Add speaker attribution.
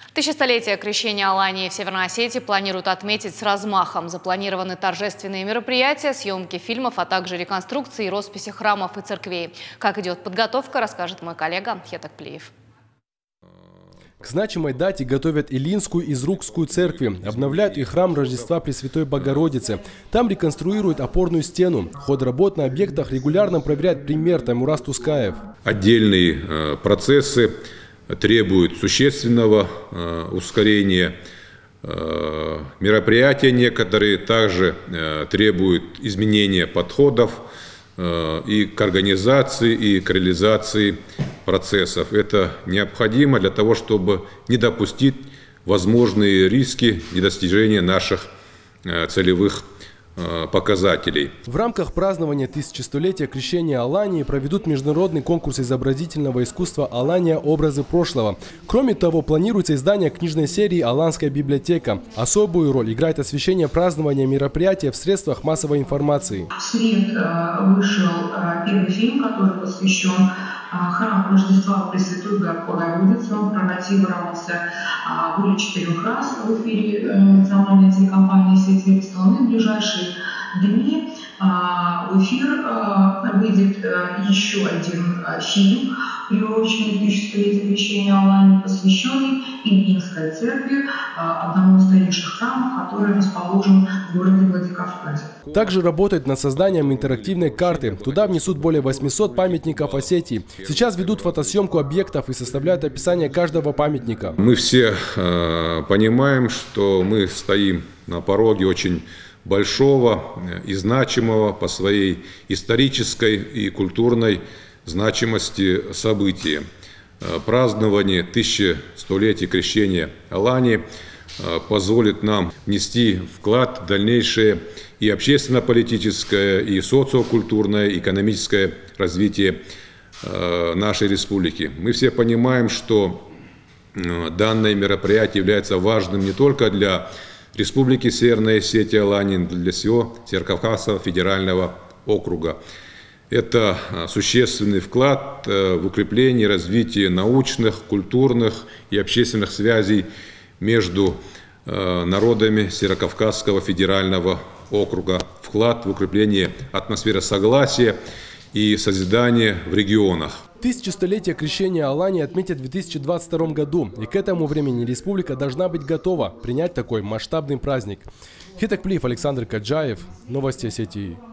Speaker 1: Тысячелетие крещения Алании в Северной Осетии планируют отметить с размахом. Запланированы торжественные мероприятия, съемки фильмов, а также реконструкции и росписи храмов и церквей. Как идет подготовка, расскажет мой коллега Хетак Плиев.
Speaker 2: К значимой дате готовят Илинскую и Зрукскую церкви, обновляют и храм Рождества Пресвятой Богородицы. Там реконструируют опорную стену. Ход работ на объектах регулярно проверяет премьер Таймураз Тускаев.
Speaker 3: Отдельные процессы требуют существенного ускорения. Мероприятия некоторые также требуют изменения подходов и к организации, и к реализации процессов. Это необходимо для того, чтобы не допустить возможные риски недостижения наших целевых показателей.
Speaker 2: В рамках празднования тысячелетия крещения Алании проведут международный конкурс изобразительного искусства «Алания. Образы прошлого». Кроме того, планируется издание книжной серии «Аланская библиотека». Особую роль играет освещение празднования мероприятия в средствах массовой информации.
Speaker 4: В среду вышел первый фильм, который посвящен храму Рождества Пресвятой Богородицы. Он проротировался более 4 раз в эфире национальной телекомпании «Сеть Верстовны». В ближайшие дни в эфир выйдет еще один фильм, приуроченный к тысячелетию крещения Алании, посвященный Илинской церкви, одному из старейших храмов, который расположен в городе Владикавказе.
Speaker 2: Также работают над созданием интерактивной карты. Туда внесут более 800 памятников Осетии. Сейчас ведут фотосъемку объектов и составляют описание каждого памятника.
Speaker 3: Мы все понимаем, что мы стоим на пороге очень большого и значимого по своей исторической и культурной значимости события. Празднование 1100-летия крещения Алании позволит нам внести вклад в дальнейшее и общественно-политическое, и социокультурное, и экономическое развитие нашей республики. Мы все понимаем, что данное мероприятие является важным не только для Республики Северная Осетия Алания, для всего Северокавказского федерального округа. Это существенный вклад в укрепление и развитие научных, культурных и общественных связей между народами Северокавказского федерального округа, вклад в укрепление атмосферы согласия и созидания в регионах.
Speaker 2: Тысячелетие крещения Алании отметят в 2022 году, и к этому времени республика должна быть готова принять такой масштабный праздник. Хетак Плиев, Александр Каджаев, Новости Осетии.